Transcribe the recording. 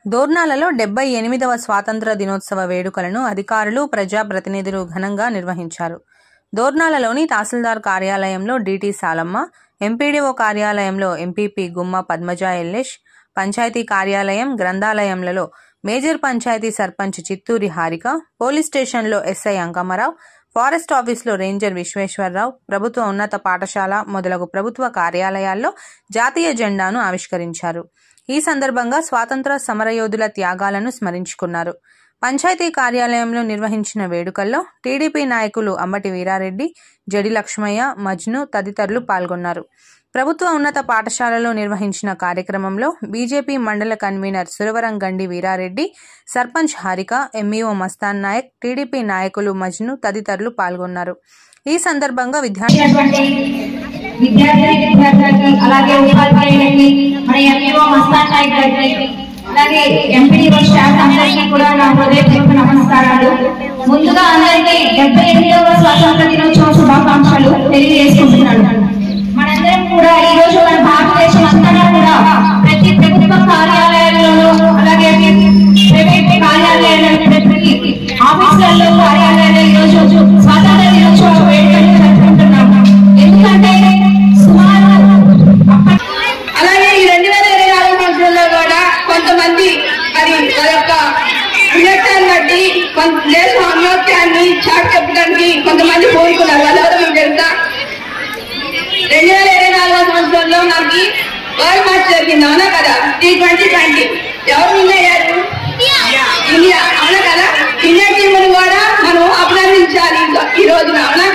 దోర్నాలలో 78వ స్వాతంత్ర దినోత్సవ వేడుకలను అధికారులు, ప్రజాప్రతినిధులు ఘనంగా నిర్వహించారు. దోర్నాలలోని తహసీల్దార్ కార్యాలయంలో డిటి సాలమ్మ, ఎంపీడీఓ కార్యాలయంలో ఎంపీపీ గుమ్మ పద్మజ ఎల్లేష్, పంచాయతీ కార్యాలయం, గ్రంథాలయంలలో మేజర్ పంచాయతీ సర్పంచ్ చిత్తూరి హారిక, పోలీస్ స్టేషన్లో ఎస్ఐ అంకమ్మరావు, ఫారెస్ట్ ఆఫీసులో రేంజర్ విశ్వేశ్వరరావు, ప్రభుత్వ ఉన్నత పాఠశాల మొదలగు ప్రభుత్వ కార్యాలయాల్లో జాతీయ జెండాను ఆవిష్కరించారు. ఈ సందర్భంగా స్వాతంత్ర సమరయోధుల త్యాగాలను స్మరించుకున్నారు. పంచాయతీ కార్యాలయంలో నిర్వహించిన వేడుకల్లో టీడీపీ నాయకులు అంబటి వీరారెడ్డి, జడి లక్ష్మయ్య, మజ్ను తదితరులు పాల్గొన్నారు. ప్రభుత్వ ఉన్నత పాఠశాలలో నిర్వహించిన కార్యక్రమంలో బీజేపీ మండల convener Suravaram Gandi Veerareddy, sarpanch Harika, MEO Mastan Nayak, TDP నాయకులు మజ్ను తదితరులు పాల్గొన్నారు. ఈ సందర్భంగా విద్యార్థులకి అలాగే ఉపాధ్యాయులకి మన ఎంఈఓ మస్తాన్ నాయక్ గారికి అలాగే ఎంపీడీఓ స్టాఫ్ అందరికీ కూడా నా హృదయపూర్వక నమస్కారాలు. ముందుగా అందరికీ 78వ స్వాతంత్ర దినోత్సవ శుభాకాంక్షలు తెలియజేసుకుంటున్నాను. మనందరం కూడా ఈ రోజు మన భారతదేశం అంతా కూడా ప్రతి ప్రభుత్వ కార్యాలయాల్లోనూ అలాగే ప్రైవేట్ కార్యాలయాలలో ప్రతి ఆఫీసులలో కార్యాలయాల్లో ఈ రోజు స్వాతంత్ర దినోత్సవ వేడుకలు జరుపుకుంటున్నాము. ఎందుకంటే సుమారు అలాగే ఈ 2024 సంవత్సరంలో కూడా కొంతమంది మరి వారి యొక్క వినయాన్ని బట్టి దేశ ఔన్నత్యాన్ని చాటి చెప్పడానికి కొంతమంది కోరుకున్నారు. వాళ్ళెవరో మీకు తెలుసా? 2024 సంవత్సరంలో మనకి వరల్డ్ మ్యాచ్ జరిగింది, అవునా కదా? T20 ఎవరు విన్ అయ్యారు? ఇండియా, అవునా కదా? ఇండియా టీంను కూడా మనం అభినందించాలి ఈ రోజున, అవునా